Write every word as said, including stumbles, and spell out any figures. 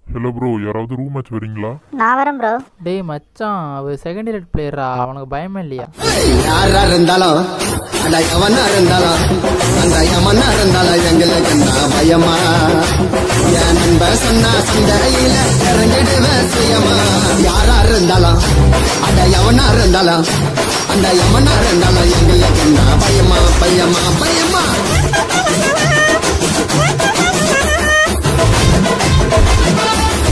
Hello bro, யாராவது roommate வரீங்களா? நான் வரேன் ப்ரோ. டேய் மச்சான், அவ செகண்ட் இயர் பிளேயரா, அவனுக்கு பயமே இல்லையா? யாரா இருந்தாலும் அட எவனா இருந்தாலும் அந்த எவனா இருந்தாலும் எங்களுக்கு நான் பயமா. என் நண்ப சொன்னா சண்டையில இறங்கிடுவேன் சுயமா. யாரா இருந்தாலும் அட எவனா இருந்தாலும் அந்த எவனா இருந்தாலும் எங்களுக்கு